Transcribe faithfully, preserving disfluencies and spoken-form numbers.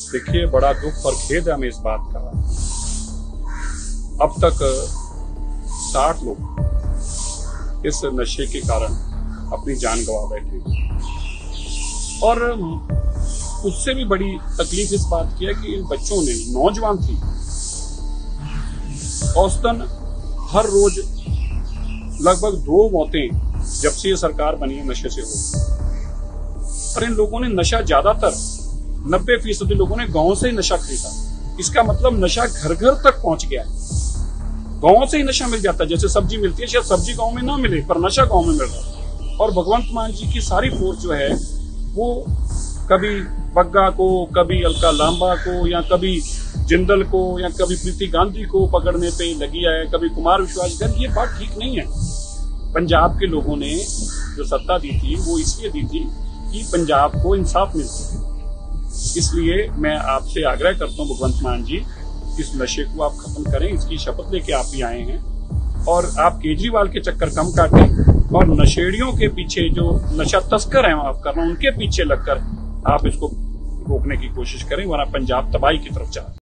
देखिए, बड़ा दुख और खेद है हमें इस बात का। अब तक साठ लोग इस नशे के कारण अपनी जान गंवा बैठे, और उससे भी बड़ी तकलीफ इस बात की है कि इन बच्चों ने, नौजवान थी, औसतन हर रोज लगभग दो मौतें जब से ये सरकार बनी है नशे से हो रही। और इन लोगों ने नशा, ज्यादातर नब्बे फीसदी लोगों ने गांव से ही नशा खरीदा। इसका मतलब नशा घर घर तक पहुंच गया है। गांव से ही नशा मिल जाता है। जैसे सब्जी मिलती है, शायद सब्जी गांव में ना मिले, पर नशा गांव में मिल रहा है। और भगवंत मान जी की सारी फोर्स जो है वो कभी बग्गा को, कभी अलका लांबा को, या कभी जिंदल को, या कभी प्रीति गांधी को पकड़ने पे लगी है, कभी कुमार विश्वास। ये बात ठीक नहीं है। पंजाब के लोगों ने जो सत्ता दी थी वो इसलिए दी थी कि पंजाब को इंसाफ मिल सके। इसलिए मैं आपसे आग्रह करता हूँ भगवंत मान जी, इस नशे को आप खत्म करें। इसकी शपथ लेके आप भी आए हैं, और आप केजरीवाल के चक्कर कम काटें, और नशेड़ियों के पीछे जो नशा तस्कर हैं आप करना, उनके पीछे लगकर आप इसको रोकने की कोशिश करें, वरना पंजाब तबाही की तरफ जा